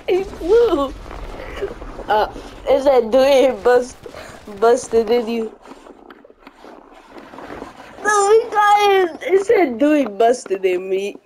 He flew. It said Dewey busted in you. No, we got it. It said Dewey busted in me.